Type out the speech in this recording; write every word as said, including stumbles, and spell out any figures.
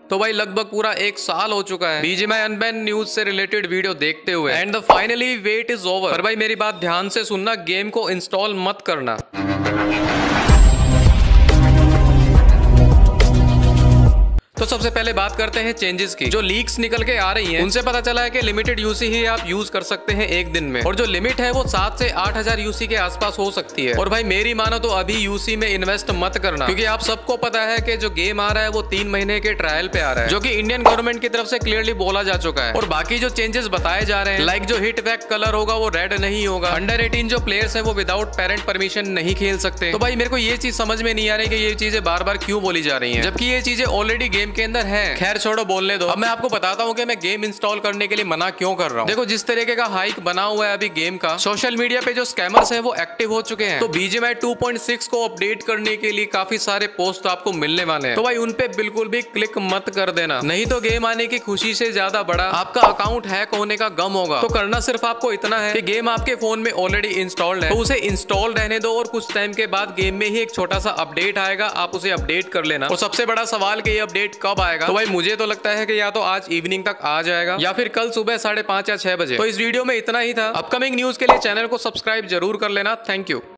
तो भाई लगभग पूरा एक साल हो चुका है बीजीएमआई अनबैन न्यूज से रिलेटेड वीडियो देखते हुए and the finally wait is over. पर भाई मेरी बात ध्यान से सुनना, गेम को इंस्टॉल मत करना। तो सबसे पहले बात करते हैं चेंजेस की। जो लीक्स निकल के आ रही हैं, उनसे पता चला है कि लिमिटेड यूसी ही आप यूज कर सकते हैं एक दिन में, और जो लिमिट है वो सात से आठ हजार यूसी के आसपास हो सकती है। और भाई मेरी मानो तो अभी यूसी में इन्वेस्ट मत करना, क्योंकि आप सबको पता है कि जो गेम आ रहा है वो तीन महीने के ट्रायल पे आ रहा है, जो कि इंडियन गवर्नमेंट की तरफ से क्लियरली बोला जा चुका है। और बाकी जो चेंजेस बताए जा रहे हैं, लाइक जो हिट बैक कलर होगा वो रेड नहीं होगा, अंडर एटीन जो प्लेयर्स है वो विदाउट पेरेंट परमिशन नहीं खेल सकते। तो भाई मेरे को ये चीज समझ में नहीं आ रही कि ये चीजें बार बार क्यों बोली जा रही है, जबकि ये चीजें ऑलरेडी गेम के अंदर है। खैर छोड़ो, बोलने दो। अब मैं आपको बताता हूँ कि मैं गेम इंस्टॉल करने के लिए मना क्यों कर रहा हूँ। देखो, जिस तरीके का हाइक बना हुआ है अभी गेम का, सोशल मीडिया पे जो स्कैमर्स हैं वो एक्टिव हो चुके हैं। तो बीजीएमआई टू पॉइंट सिक्स को अपडेट करने के लिए काफी सारे पोस्ट आपको मिलने वाले हैं, तो भाई उन पे बिल्कुल भी क्लिक मत कर देना, नहीं तो गेम आने की खुशी से ज्यादा बड़ा आपका अकाउंट हैक होने का गम होगा। तो करना सिर्फ आपको इतना है कि गेम आपके फोन में ऑलरेडी इंस्टॉल्ड है तो उसे इंस्टॉल रहने दो, और कुछ टाइम के बाद गेम में ही एक छोटा सा अपडेट आएगा, आप उसे अपडेट कर लेना। और सबसे बड़ा सवाल कि ये अपडेट कब आएगा, तो भाई मुझे तो लगता है कि या तो आज इवनिंग तक आ जाएगा या फिर कल सुबह साढ़े पांच या छह बजे। तो इस वीडियो में इतना ही था। अपकमिंग न्यूज के लिए चैनल को सब्सक्राइब जरूर कर लेना। Thank you.